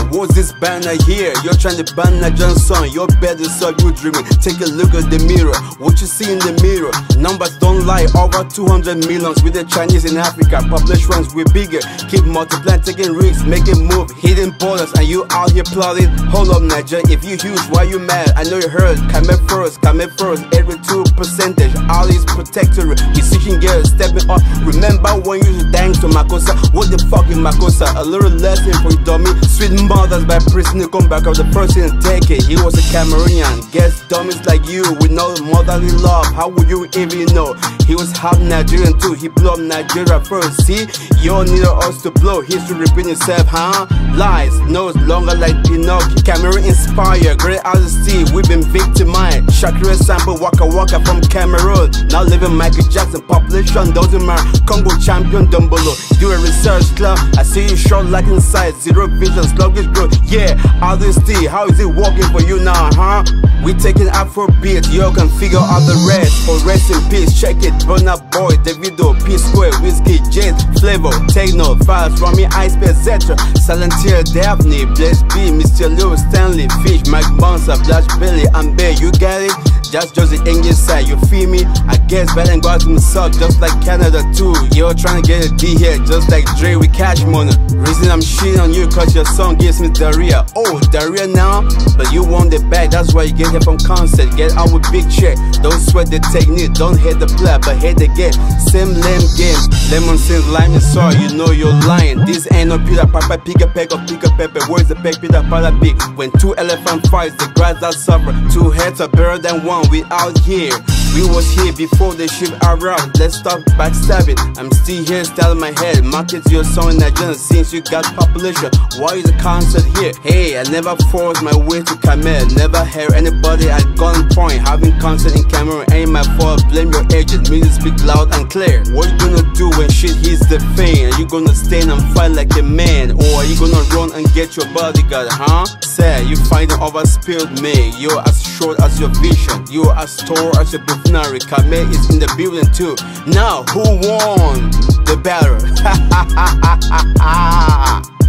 what's this banner here? You're trying to ban Nigerian song, your bed is up, you dreaming. Take a look at the mirror, what you see in the mirror. Numbers don't lie, over 200 millions with the Chinese in Africa. Populations we bigger, keep multiplying, taking risks, making move, hitting borders, and you out here plotting. Hold up Nigeria, if you huge, why you mad? I know you heard, come first, every 2%. All is protectorate, we seeking girls, stepping up. Remember when you used to dance to Makossa? What the fuck is Makossa? A little lesson for you dummy. Sweet mothers by prison to come back of the first in a decade. He was a Cameroonian. Guess dummies like you with no motherly love. How would you even know? He was half Nigerian too. He blew up Nigeria first. See, you all need us to blow. History repeating itself, huh? Lies, nose longer like Pinocchio. Cameroon inspired, great as the sea. We've been victimized. Shakira sample, Waka Waka from Cameroon. Now living Michael Jackson. Population doesn't matter. Congo champion down below. Do a research club. I see you short like inside. Zero vision, sluggish growth. Yeah, all this tea. How is it working for you now, huh? We taking Afro beats. You can figure out the rest. Oh, rest in peace. Check it. Burna Boy, Davido, P Square, Whiskey, Jade, Flavor, Techno, Files, Rami, Ice, etc. Salantier, Daphne, Bless B, Mr. Lewis, Stanley, Fish, Mike Bonsa, Blash Billy, and Bear. You get it? Just the English side, you feel me? I guess Belen got him suck just like Canada too. You're trying to get a D here just like Dre with Cash Money. Reason I'm shitting on you cause your song gives me diarrhea. Oh, diarrhea now? But you want it back, that's why you get here from concert. Get out with big check, don't sweat the technique. Don't hate the player, but hate the game. Same lame games, lemon sins, lime and sour, you know you're lying. This ain't no Peter Piper, pick a peck of pick a pepper. Where's the peck, Peter Piper pick? When two elephant fights, the grass that suffer. Two heads are better than one. We out here, we was here before they ship around. Let's stop backstabbing. I'm still here, styling my head. Market your song in Nigeria since you got population. Why is the concert here? Hey, I never forced my way to Camel. Never heard anybody at gunpoint. Having concert in Cameroon ain't my fault. Blame your agent. Music speak loud and clear. What you gonna do when shit hits the fan? Are you gonna stand and fight like a man, or are you gonna run and get your bodyguard? Huh? Say you find an overspilled me. You're as short as your vision. You're as tall as your buffoonery. Kameh is in the building too. Now, who won the battle?